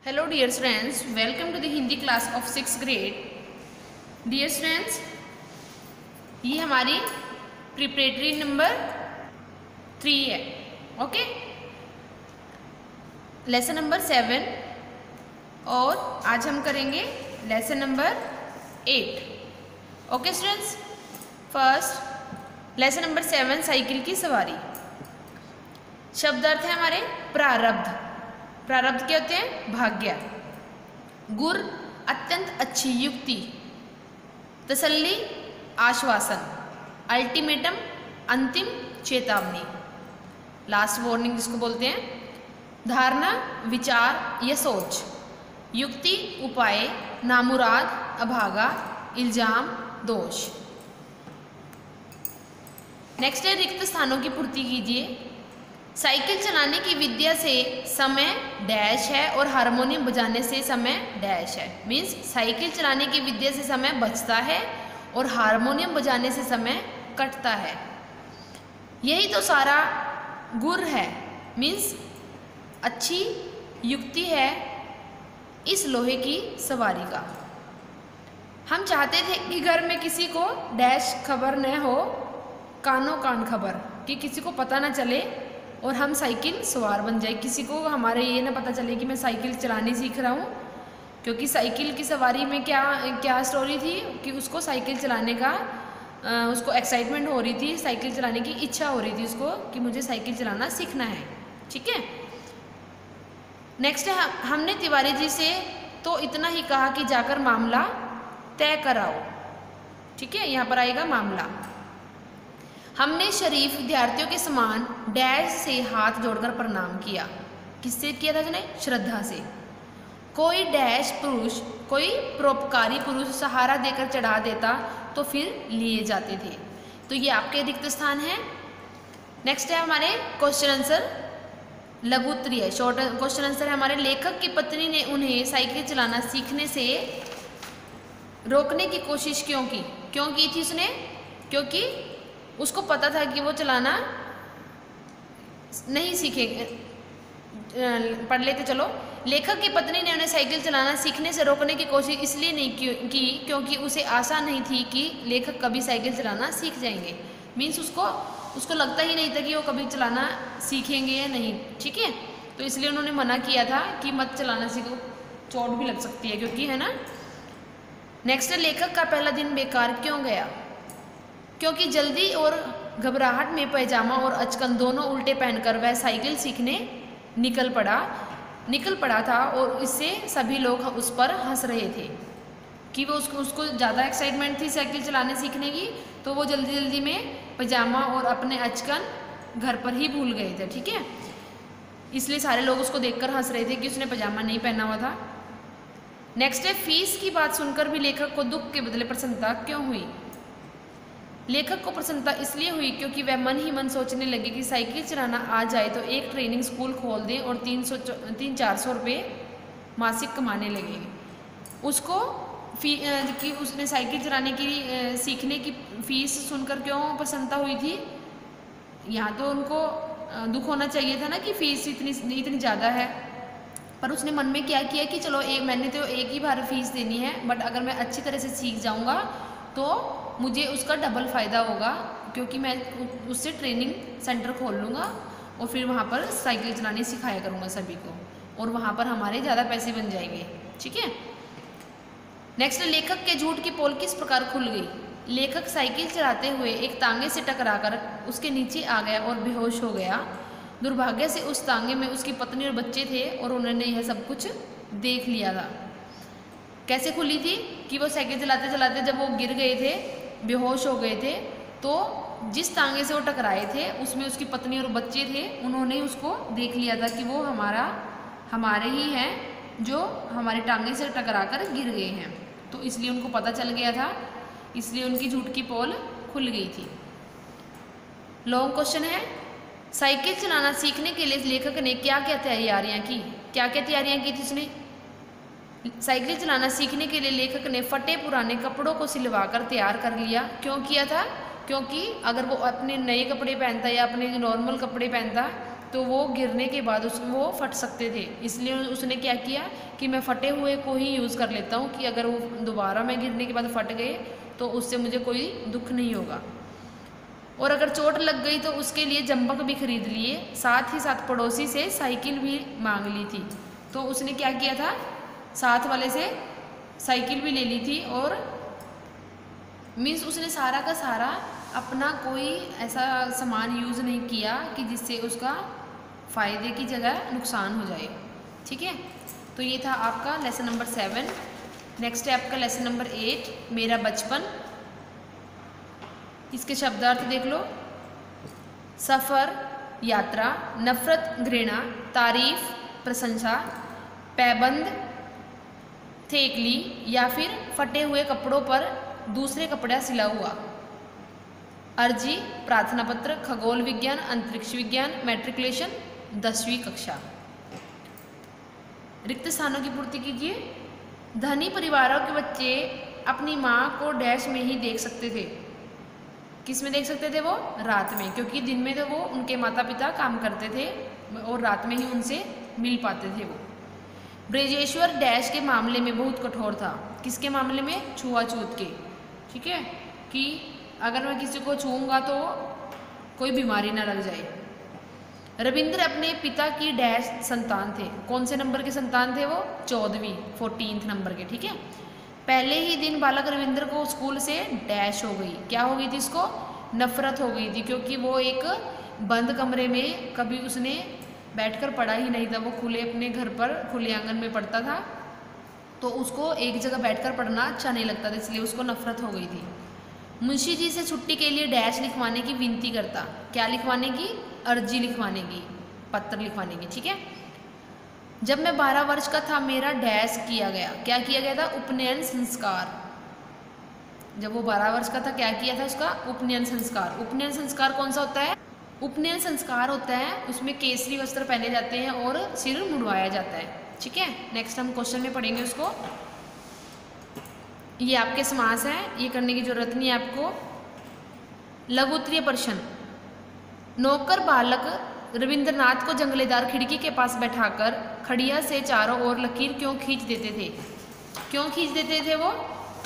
Hello dear students, welcome to the Hindi class of 6th grade. Dear students, ये हमारी preparatory number 3 है। Okay, lesson number 7 और आज हम करेंगे lesson number 8। Okay students, first lesson number 7 cycle की सवारी। शब्द अर्थ है हमारे प्रारब्ध। प्रारब्ध क्या होते हैं? भाग्य। गुर अत्यंत अच्छी युक्ति। तसल्ली आश्वासन। अल्टीमेटम अंतिम चेतावनी। लास्ट वार्निंग जिसको बोलते हैं। धारणा विचार या सोच। युक्ति उपाय। नामुराद अभागा इल्जाम दोष। नेक्स्ट है रिक्त स्थानों की पूर्ति कीजिए। साइकिल चलाने की विद्या से समय डैश है और हारमोनियम बजाने से समय डैश है। मीन्स साइकिल चलाने की विद्या से समय बचता है और हारमोनियम बजाने से समय कटता है। यही तो सारा गुर है, मीन्स अच्छी युक्ति है इस लोहे की सवारी का। हम चाहते थे कि घर में किसी को डैश खबर न हो, कानो कान खबर, कि किसी को पता ना चले और हम साइकिल सवार बन जाए। किसी को हमारे ये ना पता चले कि मैं साइकिल चलानी सीख रहा हूँ, क्योंकि साइकिल की सवारी में क्या स्टोरी थी कि उसको साइकिल चलाने का उसको एक्साइटमेंट हो रही थी, साइकिल चलाने की इच्छा हो रही थी उसको कि मुझे साइकिल चलाना सीखना है। ठीक है, नेक्स्ट है हमने तिवारी जी से तो इतना ही कहा कि जाकर मामला तय कराओ। ठीक है, यहाँ पर आएगा मामला। हमने शरीफ विद्यार्थियों के समान डैश से हाथ जोड़कर प्रणाम किया। किससे किया था उसने? श्रद्धा से। कोई डैश पुरुष, कोई परोपकारी पुरुष सहारा देकर चढ़ा देता तो फिर लिए जाते थे। तो ये आपके रिक्त स्थान है। नेक्स्ट है हमारे क्वेश्चन आंसर लघु उत्तरीय है। शॉर्ट क्वेश्चन आंसर है हमारे। लेखक की पत्नी ने उन्हें साइकिल चलाना सीखने से रोकने की कोशिश क्यों की थी उसने? क्योंकि उसको पता था कि वो चलाना नहीं सीखेंगे। पढ़ लेते चलो। लेखक की पत्नी ने उन्हें साइकिल चलाना सीखने से रोकने की कोशिश इसलिए नहीं की क्योंकि उसे आशा नहीं थी कि लेखक कभी साइकिल चलाना सीख जाएंगे। मीन्स उसको लगता ही नहीं था कि वो कभी चलाना सीखेंगे या नहीं। ठीक है, तो इसलिए उन्होंने मना किया था कि मत चलाना सीखो, चोट भी लग सकती है, क्योंकि है ना। नेक्स्ट, लेखक का पहला दिन बेकार क्यों गया? क्योंकि जल्दी और घबराहट में पैजामा और अचकन दोनों उल्टे पहनकर वह साइकिल सीखने निकल पड़ा था और इससे सभी लोग उस पर हंस रहे थे कि वो उसको ज़्यादा एक्साइटमेंट थी साइकिल चलाने सीखने की, तो वो जल्दी में पैजामा और अपने अचकन घर पर ही भूल गए थे। ठीक है, इसलिए सारे लोग उसको देखकर हंस रहे थे कि उसने पैजामा नहीं पहना हुआ था। नेक्स्ट है, फीस की बात सुनकर भी लेखक को दुख के बदले प्रसन्नता क्यों हुई? लेखक को प्रसन्नता इसलिए हुई क्योंकि वह मन ही मन सोचने लगे कि साइकिल चलाना आ जाए तो एक ट्रेनिंग स्कूल खोल दें और 300-400 रुपये मासिक कमाने लगेंगे। उसको कि उसने साइकिल चलाने की सीखने की फीस सुनकर क्यों प्रसन्नता हुई थी? यहाँ तो उनको दुख होना चाहिए था ना कि फीस इतनी ज़्यादा है, पर उसने मन में क्या किया कि चलो मैंने तो एक ही बार फीस देनी है, बट अगर मैं अच्छी तरह से सीख जाऊँगा तो मुझे उसका डबल फ़ायदा होगा, क्योंकि मैं उससे ट्रेनिंग सेंटर खोल लूँगा और फिर वहाँ पर साइकिल चलानी सिखाया करूँगा सभी को, और वहाँ पर हमारे ज़्यादा पैसे बन जाएंगे। ठीक है, नेक्स्ट, लेखक के झूठ की पोल किस प्रकार खुल गई? लेखक साइकिल चलाते हुए एक तांगे से टकराकर उसके नीचे आ गया और बेहोश हो गया। दुर्भाग्य से उस तांगे में उसकी पत्नी और बच्चे थे और उन्होंने यह सब कुछ देख लिया था। कैसे खुली थी? कि वो साइकिल चलाते चलाते जब वो गिर गए थे, बेहोश हो गए थे, तो जिस तांगे से वो टकराए थे उसमें उसकी पत्नी और बच्चे थे। उन्होंने उसको देख लिया था कि वो हमारे ही हैं जो हमारे टांगे से टकराकर गिर गए हैं, तो इसलिए उनको पता चल गया था, इसलिए उनकी झूठ की पोल खुल गई थी। लॉन्ग क्वेश्चन है, साइकिल चलाना सीखने के लिए लेखक ने क्या क्या तैयारियाँ की? क्या क्या तैयारियाँ की थी उसने? साइकिल चलाना सीखने के लिए लेखक ने फटे पुराने कपड़ों को सिलवाकर तैयार कर लिया। क्यों किया था? क्योंकि अगर वो अपने नए कपड़े पहनता या अपने नॉर्मल कपड़े पहनता तो वो गिरने के बाद वो फट सकते थे। इसलिए उसने क्या किया कि मैं फटे हुए को ही यूज़ कर लेता हूँ कि अगर वो दोबारा मैं गिरने के बाद फट गए तो उससे मुझे कोई दुख नहीं होगा। और अगर चोट लग गई तो उसके लिए जंबक भी खरीद लिए, साथ ही साथ पड़ोसी से साइकिल भी मांग ली थी। तो उसने क्या किया था, साथ वाले से साइकिल भी ले ली थी। और मीन्स उसने सारा का सारा अपना कोई ऐसा सामान यूज़ नहीं किया कि जिससे उसका फ़ायदे की जगह नुकसान हो जाए। ठीक है, तो ये था आपका लेसन नंबर 7। नेक्स्ट है आपका लेसन नंबर 8, मेरा बचपन। इसके शब्दार्थ देख लो। सफ़र यात्रा, नफ़रत घृणा, तारीफ प्रशंसा, पैबंद थेकली या फिर फटे हुए कपड़ों पर दूसरे कपड़ा सिला हुआ। अर्जी प्रार्थना पत्र, खगोल विज्ञान, अंतरिक्ष विज्ञान, मैट्रिकुलेशन 10वीं कक्षा। रिक्त स्थानों की पूर्ति कीजिए। धनी परिवारों के बच्चे अपनी माँ को डैश में ही देख सकते थे। किस में देख सकते थे वो? रात में, क्योंकि दिन में तो वो उनके माता पिता काम करते थे और रात में ही उनसे मिल पाते थे वो। ब्रजेश्वर डैश के मामले में बहुत कठोर था। किसके मामले में? छुआछूत के। ठीक है, कि अगर मैं किसी को छूऊंगा तो कोई बीमारी ना लग जाए। रविंद्र अपने पिता की डैश संतान थे। कौन से नंबर के संतान थे वो? 14th नंबर के। ठीक है, पहले ही दिन बालक रविंद्र को स्कूल से डैश हो गई। क्या हो गई थी? इसको नफरत हो गई थी, क्योंकि वो एक बंद कमरे में कभी उसने बैठकर पढ़ा ही नहीं था। वो खुले अपने घर पर खुले आंगन में पढ़ता था, तो उसको एक जगह बैठकर पढ़ना अच्छा नहीं लगता था, इसलिए उसको नफरत हो गई थी। मुंशी जी से छुट्टी के लिए डैश लिखवाने की विनती करता। क्या लिखवाने की? अर्जी लिखवाने की, पत्र लिखवाने की। ठीक है, जब मैं 12 वर्ष का था मेरा डैश किया गया। क्या किया गया था? उपनयन संस्कार। जब वो 12 वर्ष का था क्या किया था? उसका उपनयन संस्कार। उपनयन संस्कार कौन सा होता है? उपनयन संस्कार होता है उसमें केसरी वस्त्र पहने जाते हैं और सिर मुड़वाया जाता है। ठीक है, नेक्स्ट हम क्वेश्चन में पढ़ेंगे उसको। ये आपके समास हैं, ये करने की जरूरत नहीं है आपको। लघु उत्तरीय प्रश्न। नौकर बालक रविंद्रनाथ को जंगलेदार खिड़की के पास बैठाकर खड़िया से चारों ओर लकीर क्यों खींच देते थे? क्यों खींच देते थे वो?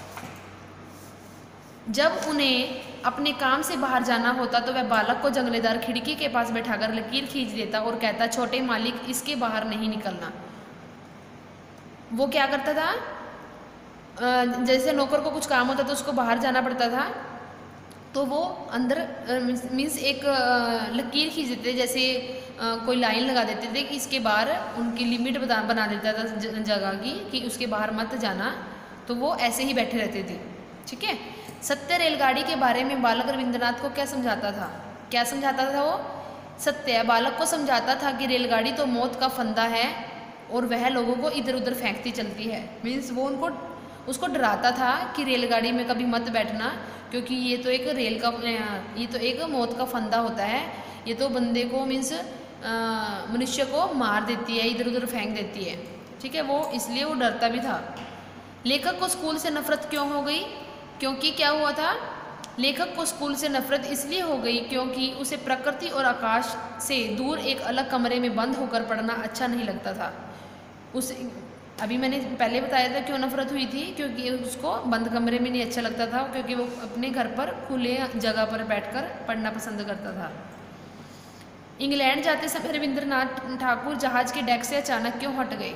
जब उन्हें अपने काम से बाहर जाना होता तो वह बालक को जंगलेदार खिड़की के पास बैठाकर लकीर खींच देता और कहता, छोटे मालिक इसके बाहर नहीं निकलना। वो क्या करता था? जैसे नौकर को कुछ काम होता तो उसको बाहर जाना पड़ता था, तो वो अंदर मीन्स एक लकीर खींच देते, जैसे कोई लाइन लगा देते थे कि इसके बाहर उनकी लिमिट बना देता था जगह की कि उसके बाहर मत जाना, तो वो ऐसे ही बैठे रहते थे। ठीक है, सत्य रेलगाड़ी के बारे में बालक रविंद्रनाथ को क्या समझाता था? क्या समझाता था वो? सत्य बालक को समझाता था कि रेलगाड़ी तो मौत का फंदा है और वह लोगों को इधर उधर फेंकती चलती है। मीन्स वो उसको डराता था कि रेलगाड़ी में कभी मत बैठना, क्योंकि ये तो एक मौत का फंदा होता है, ये तो बंदे को मीन्स मनुष्य को मार देती है, इधर उधर फेंक देती है। ठीक है, वो इसलिए वो डरता भी था। लेखक को स्कूल से नफरत क्यों हो गई? क्योंकि क्या हुआ था? लेखक को स्कूल से नफरत इसलिए हो गई क्योंकि उसे प्रकृति और आकाश से दूर एक अलग कमरे में बंद होकर पढ़ना अच्छा नहीं लगता था। अभी मैंने पहले बताया था क्यों नफरत हुई थी, क्योंकि उसको बंद कमरे में नहीं अच्छा लगता था, क्योंकि वो अपने घर पर खुले जगह पर बैठकर पढ़ना पसंद करता था। इंग्लैंड जाते समय रविंद्रनाथ ठाकुर जहाज के डेक से अचानक क्यों हट गए?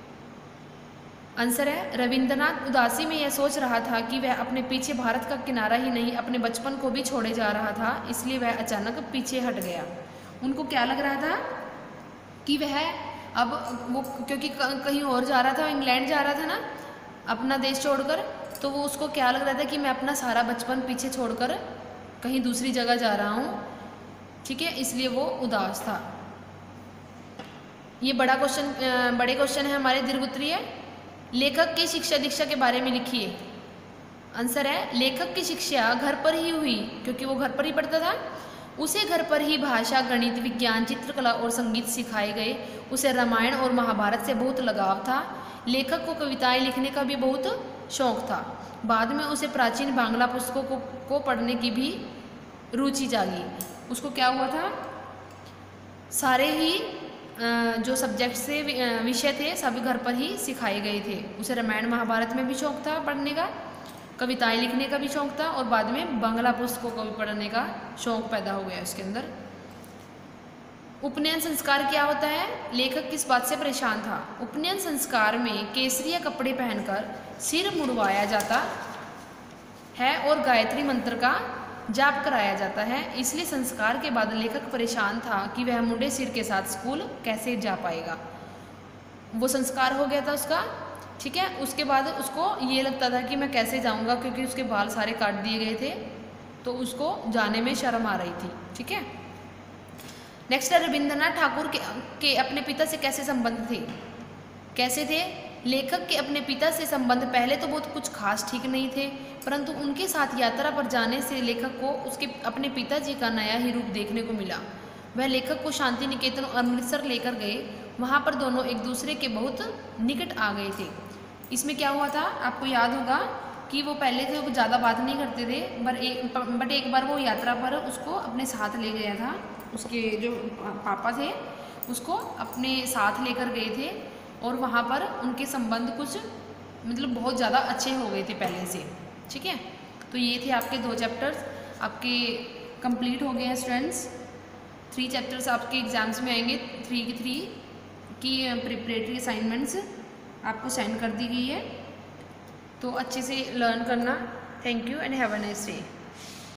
आंसर है, रविंद्रनाथ उदासी में यह सोच रहा था कि वह अपने पीछे भारत का किनारा ही नहीं अपने बचपन को भी छोड़े जा रहा था, इसलिए वह अचानक पीछे हट गया। उनको क्या लग रहा था कि वह अब वो क्योंकि कहीं और जा रहा था, इंग्लैंड जा रहा था ना अपना देश छोड़कर, तो वो उसको क्या लग रहा था कि मैं अपना सारा बचपन पीछे छोड़कर कहीं दूसरी जगह जा रहा हूँ। ठीक है, इसलिए वो उदास था। ये बड़े क्वेश्चन है हमारे दीर्घ उत्तरीय। लेखक की शिक्षा दीक्षा के बारे में लिखिए। आंसर है, लेखक की शिक्षा घर पर ही हुई, क्योंकि वो घर पर ही पढ़ता था। उसे घर पर ही भाषा, गणित, विज्ञान, चित्रकला और संगीत सिखाए गए। उसे रामायण और महाभारत से बहुत लगाव था। लेखक को कविताएं लिखने का भी बहुत शौक था। बाद में उसे प्राचीन बांग्ला पुस्तकों को पढ़ने की भी रुचि जागी। उसको क्या हुआ था? सारे ही जो सब्जेक्ट से विषय थे सभी घर पर ही सिखाए गए थे। उसे रामायण महाभारत में भी शौक था पढ़ने का, कविताएं लिखने का भी शौक था और बाद में बांग्ला पुस्तकों को भी पढ़ने का शौक पैदा हो गया उसके अंदर। उपनयन संस्कार क्या होता है? लेखक किस बात से परेशान था? उपनयन संस्कार में केसरिया कपड़े पहनकर सिर मुड़वाया जाता है और गायत्री मंत्र का जाप कराया जाता है, इसलिए संस्कार के बाद लेखक परेशान था कि वह मुंडे सिर के साथ स्कूल कैसे जा पाएगा। वो संस्कार हो गया था उसका, ठीक है। उसके बाद उसको ये लगता था कि मैं कैसे जाऊंगा, क्योंकि उसके बाल सारे काट दिए गए थे, तो उसको जाने में शर्म आ रही थी, ठीक है। नेक्स्ट है, रविंद्रनाथ ठाकुर के अपने पिता से कैसे संबंध थे? कैसे थे? लेखक के अपने पिता से संबंध पहले तो बहुत कुछ खास ठीक नहीं थे, परंतु उनके साथ यात्रा पर जाने से लेखक को उसके अपने पिताजी का नया ही रूप देखने को मिला। वह लेखक को शांति निकेतन और अमृतसर लेकर गए, वहाँ पर दोनों एक दूसरे के बहुत निकट आ गए थे। इसमें क्या हुआ था आपको याद होगा कि वो पहले तो ज़्यादा बात नहीं करते थे, बट एक बार वो यात्रा पर उसको अपने साथ ले गया था, उसके जो पापा थे उसको अपने साथ लेकर गए थे और वहाँ पर उनके संबंध कुछ मतलब बहुत ज़्यादा अच्छे हो गए थे पहले से, ठीक है। तो ये थे आपके 2 चैप्टर्स आपके कंप्लीट हो गए हैं स्टूडेंट्स। 3 चैप्टर्स आपके एग्जाम्स में आएंगे। 3 की प्रिपरेटरी असाइनमेंट्स आपको सेंड कर दी गई है, तो अच्छे से लर्न करना। Thank you and have a nice day.